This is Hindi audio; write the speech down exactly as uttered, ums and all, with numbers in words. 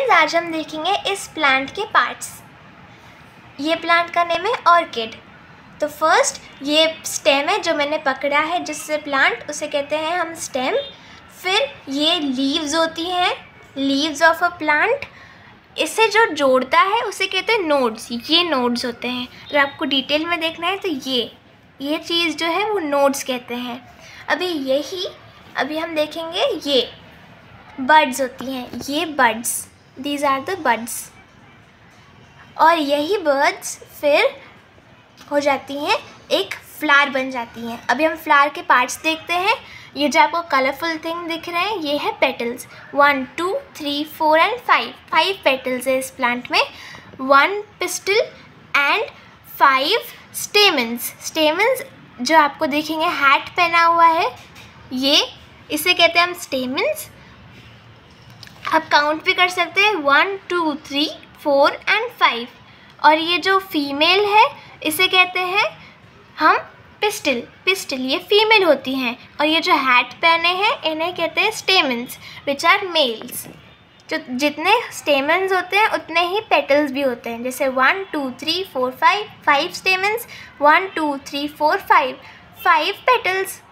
गाइस, आज हम देखेंगे इस प्लांट के पार्ट्स। ये प्लांट का नेम है ऑर्किड। तो फर्स्ट ये स्टेम है जो मैंने पकड़ा है जिससे प्लांट, उसे कहते हैं हम स्टेम। फिर ये लीव्स होती हैं, लीव्स ऑफ अ प्लांट। इसे जो जोड़ता है उसे कहते हैं नोड्स। ये नोड्स होते हैं। अगर आपको डिटेल में देखना है तो ये ये चीज़ जो है वो नोड्स कहते हैं। अभी यही अभी हम देखेंगे ये बड्स होती हैं, ये buds, these are the buds. और यही बर्ड्स फिर हो जाती हैं, एक फ्लावर बन जाती हैं। अभी हम फ्लावर के पार्ट्स देखते हैं। ये जो आपको कलरफुल थिंग दिख रहे हैं ये है petals. One two three four and five five petals है इस प्लांट में। One pistil and five stamens. Stamens जो आपको देखेंगे हैट पहना हुआ है, ये इसे कहते हैं हम स्टेमन्स। आप काउंट भी कर सकते हैं, one two three four and five. और ये जो फीमेल है इसे कहते हैं हम पिस्टल। पिस्टल ये फीमेल होती हैं। और ये जो हैट पहने हैं इन्हें कहते हैं स्टेमन्स, विच आर मेल्स। जो जितने स्टेमन्स होते हैं उतने ही पेटल्स भी होते हैं। जैसे one two three four five five stamens, one two three four five five petals.